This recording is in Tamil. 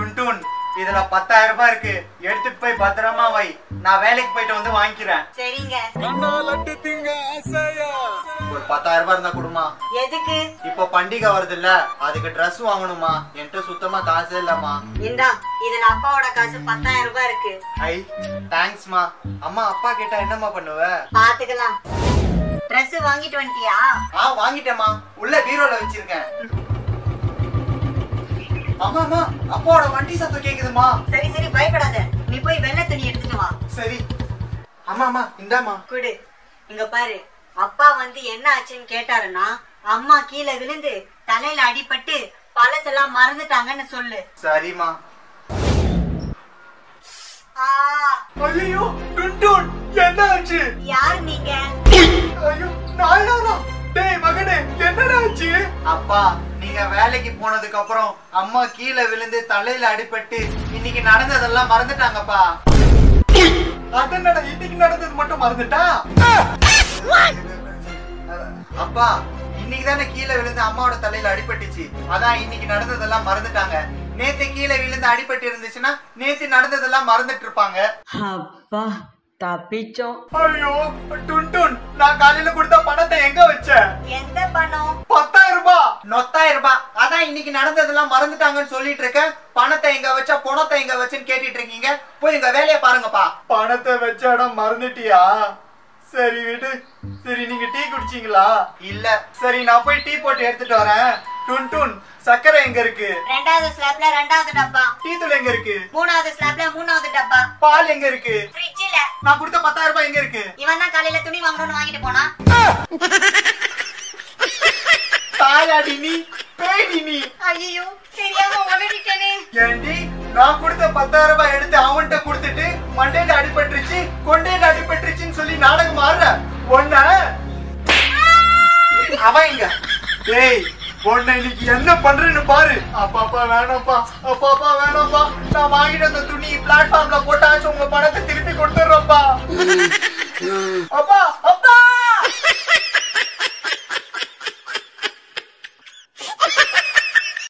டுன்டூன் இதுல 10,000 ரூபாய் இருக்கு, எடுத்துட்டு போய் பத்திரமா வை. நான் வேலைக்கு போயிட்டு வந்து வாங்கிக்கிறேன். சரிங்க. ஒரு 10,000 ரூபாய் இருந்தா கொடுமா. எதுக்கு? இப்போ பண்டிகை வருது இல்ல, அதுக்கு ட்ரெஸ் வாங்கணுமா. என்கிட்ட சுத்தமா காசே இல்லம்மா. இந்தா, இதுல அப்பாவோட காசு 10,000 ரூபாய் இருக்கு. ஐ தேங்க்ஸ்மா. அம்மா அப்பா கேட்டா என்னம்மா பண்ணுவ? பாத்துக்கலாம். ட்ரெஸ் வாங்கிட்டு வந்துட்டியா? வாங்கிட்டேம்மா, உள்ள பீரோல வச்சிருக்கேன். அம்மா அம்மா அப்பாவோட வண்டி சத்தம் கேக்குதுமா. சரி சரி பயப்படாத, நீ போய் வெள்ளை துணி எடுத்துட்டு வா. சரி. அம்மா அம்மா இந்தாமா குடு. இங்க பாரு, அப்பா வந்து என்ன ஆச்சுன்னு கேட்டாருன்னா அம்மா கீழே விழுந்து தலையில அடிபட்டு பழசெல்லாம் மறந்துட்டாங்கன்னு சொல்லு. சரிம்மா. ஐயோ டுன்டூன் என்ன ஆச்சு? யார் நீங்க? ஐயோ நான் யாரா? டேய் மகனே என்னடா ஆச்சு? அப்பா நீங்க வேலைக்கு போனதுக்கு அப்புறம் அம்மா கீழே விழுந்து தலையில அடிபட்டு இன்னைக்கு நடந்ததெல்லாம் மறந்துட்டாங்கப்பா. அதனடா இன்னைக்கு நடந்தது மட்டும் மறந்துட்டா? அப்பா இன்னைக்கு தானே கீழே விழுந்து அம்மாவோட தலையில அடிபட்டுச்சு, அதான் இன்னைக்கு நடந்ததெல்லாம் மறந்துட்டாங்க. நேத்து கீழே விழுந்து அடிபட்டு இருந்துச்சுன்னா நேத்து நடந்ததெல்லாம் மறந்துட்டு இருப்பாங்க. அப்பா தப்பிச்சோம். ஐயோ டுன்டூன் நான் காலையில கொடுத்த பணத்தை எங்க வச்ச? எந்த பணம்? 10,000 ரூபாய். 10,000 ரூபாய். அதான் இன்னைக்கு நடந்ததெல்லாம் மறந்துட்டாங்கன்னு சொல்லிட்டு இருக்க. பணத்தை எங்க வச்சா பணத்தை எங்க வச்சுன்னு கேட்டுட்டு இருக்கீங்க. போய் எங்க வேலையை பாருங்கப்பா. பணத்தை வச்ச இடம் மறந்துட்டியா? சரி விடு. சரி நீங்க டீ குடிச்சீங்களா? இல்ல. சரி நான் போய் டீ போட்டு எடுத்துட்டு வரேன். டுன்டூன் சக்கரை எங்க இருக்கு? 2வது ஸ்லாப்ல 2வது டப்பா. டீ தூள் எங்க இருக்கு? 3வது ஸ்லாப்ல 3வது டப்பா. பால் எங்க இருக்கு? ஃப்ரிட்ஜ்ல. நான் கொடுத்த 10,000 ரூபாய் எங்க இருக்கு? இவன் தான் காலையில துணி வாங்கணும்னு வாங்கிட்டு போனா. தாயாடி நீ பேடி நீ. ஐயோ தெரியாம உளறிட்டேனே. ஏண்டி நான் கொடுத்த 10,000 ரூபாய் எடுத்து அவன்கிட்ட கொடுத்துட்டு மண்டையில அடிபட்டுருச்சு கொண்டையில அடிபட்டுருச்சுன்னு சொல்லி நாடகம் ஆடுற ஒன்ன அவன் இங்க. டேய் உன்னை இன்னைக்கு என்ன பண்றேன்னு பாரு. அப்பாப்பா வேணாம்ப்பா, அப்பாப்பா வேணாம்ப்பா. நான் வாங்கிட்டு வந்த துணி பிளாட்ஃபார்ம்ல போட்டாச்சும் உங்க பணத்தை திருப்பி கொடுத்துடுறோம்ப்பா. அப்பா